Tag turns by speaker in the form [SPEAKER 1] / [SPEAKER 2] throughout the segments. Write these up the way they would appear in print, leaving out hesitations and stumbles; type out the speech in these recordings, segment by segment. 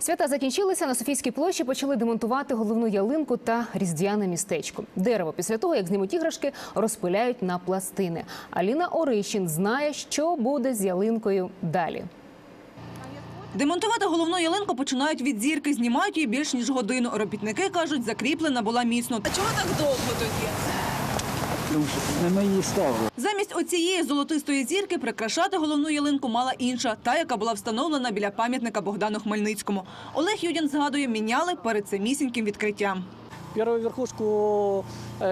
[SPEAKER 1] Свята закінчилися, на Софійській площі почали демонтувати головну ялинку та різдвяне містечко. Дерево після того, як знімуть іграшки, розпиляють на пластини. Аліна Орищин знає, що буде з ялинкою далі.
[SPEAKER 2] Демонтувати головну ялинку починають від зірки, знімають її більш ніж годину. Робітники кажуть, закріплена була міцно. А чого так довго тоді?
[SPEAKER 3] Тому що не мої ставили.
[SPEAKER 2] Замість оцієї золотистої зірки прикрашати головну ялинку мала інша, та, яка була встановлена біля пам'ятника Богдану Хмельницькому. Олег Юдін згадує, міняли перед самісіньким відкриттям.
[SPEAKER 4] Первую верхушку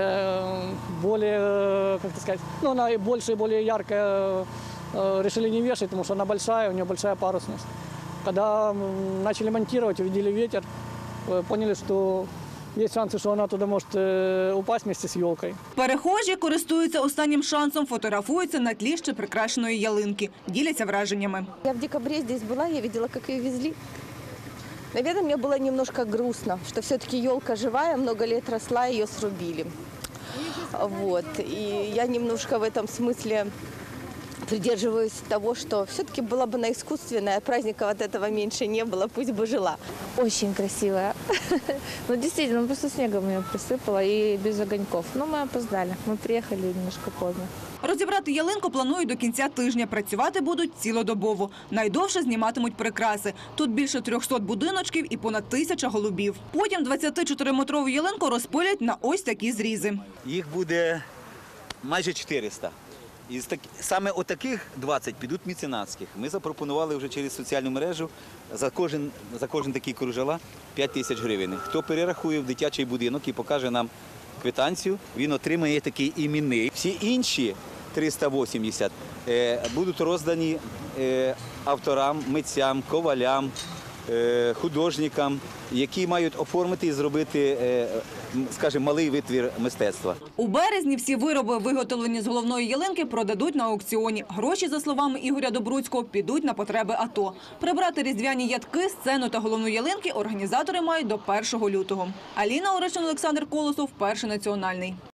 [SPEAKER 4] более, как сказать, ну, она больше и более яркая решили не вешать, потому что она большая, у нее большая парусность. Когда начали монтировать, увидели ветер, поняли, что есть шансы, что она туда может упасть вместе с елкой.
[SPEAKER 2] Перехожі користуються останнім шансом, фотографуються на тлі ще прикрашеної ялинки, діляться враженнями.
[SPEAKER 5] Я в декабре здесь была, я видела, как ее везли. Наверное, мне было немножко грустно, что все-таки елка живая, много лет росла, ее срубили. Вот. И я немножко в этом смысле придерживаюсь того, что все-таки была бы она искусственная, а праздника вот этого меньше не было, пусть бы жила.
[SPEAKER 6] Очень красивая. Ну, действительно, просто снегом ее присыпало и без огоньков. Но мы опоздали. Мы приехали немножко поздно.
[SPEAKER 2] Розібрати ялинку планують до кінця тижня. Працювати будуть цілодобово. Найдовше зніматимуть прикраси. Тут більше 300 будиночків і понад 1000 голубів. Потім 24-метрову ялинку розпилять на ось такі зрізи.
[SPEAKER 7] Їх буде майже 400. І саме отаких 20 підуть меценатських. Ми запропонували вже через соціальну мережу за кожен такий кружала 5000 гривень. Хто перерахує в дитячий будинок і покаже нам квитанцію, він отримає такий іменний. Всі інші 380 будуть роздані авторам, митцям, ковалям, художникам, які мають оформити і зробити, скажімо, малий витвір мистецтва.
[SPEAKER 2] У березні всі вироби, виготовлені з головної ялинки, продадуть на аукціоні. Гроші, за словами Ігоря Добруцького, підуть на потреби АТО. Прибрати різдвяні ядки, сцену та головну ялинки організатори мають до 1 лютого. Аліна Орищин, Олександр Колосов, Перший національний.